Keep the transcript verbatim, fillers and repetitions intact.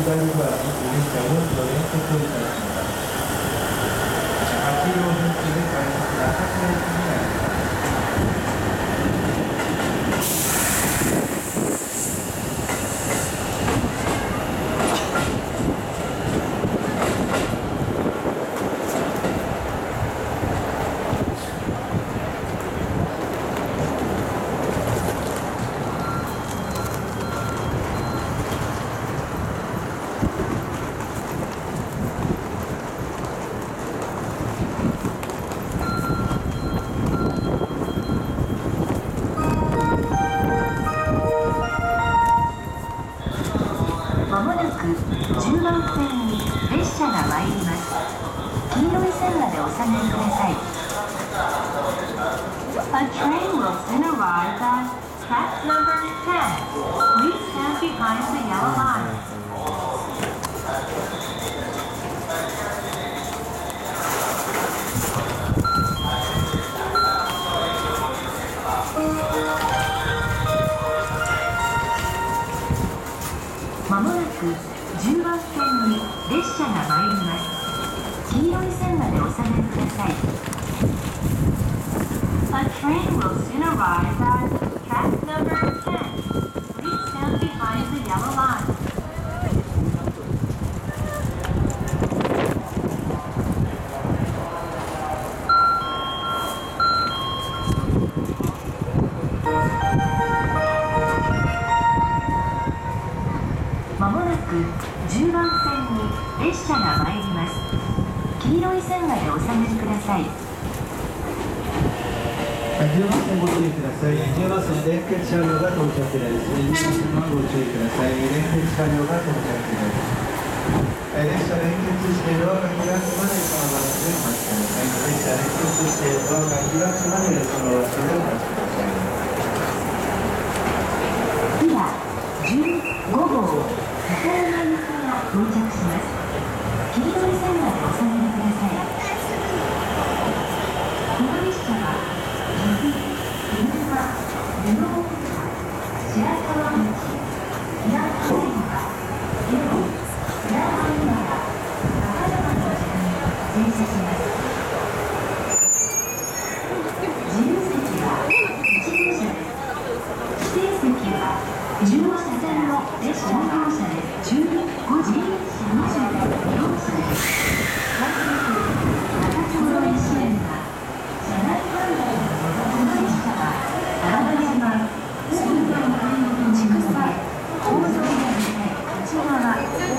左側に電車をご連結をいたします。はち両分岐で快速な赤線駅になります。 じゅうばん線に列車が参ります。黄色い線までお下がりください。A train will soon arrive at track number ten. Please stand behind the yellow line. まもなくじゅうばん線に列車が参ります。黄色い線までお下がりください。A train will soon arrive at track number ten. Please stand behind the yellow line. まもなくじゅうばん線に列車が参ります。黄色い線までお下がりください。 じゅうばん線ご注意ください。じゅうばん線連結車両が到着です。じゅうばん線はご注意ください。連結車両が到着です。列車連結してドアが開くまでその場所でお待ちください。列車連結してドアが開くまでその場所でお待ちください。 今じゅうごごう高山行きが到着します。黄色い線までお下がりください。この列車は岐阜、犬山、湯の奥川、白川町、平川川、江戸、浦和今や高山の時間に停車します。自由席はいち号車です。指定席はじゅうご車線の列車乗車でじゅうごじにじよん車です。快速中津黒石線は車内販売のこの列車は荒波山、水道、千草、大崎、内川、